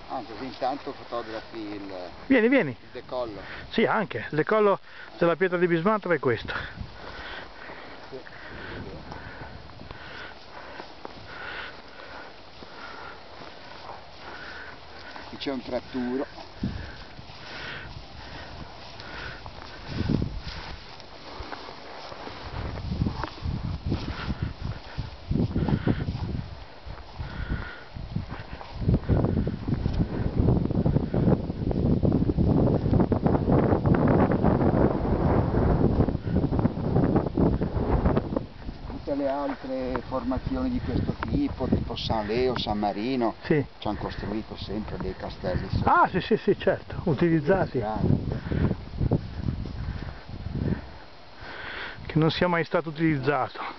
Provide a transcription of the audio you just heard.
Ah, così intanto fotografi il Vieni. decollo. Sì, anche. Il decollo della pietra di Bismantova è questo. Sì. Qui c'è un tratturo. Le altre formazioni di questo tipo San Leo, San Marino, Sì. ci hanno costruito sempre dei castelli sotto. Ah, sì, certo, utilizzati. Che non sia mai stato utilizzato.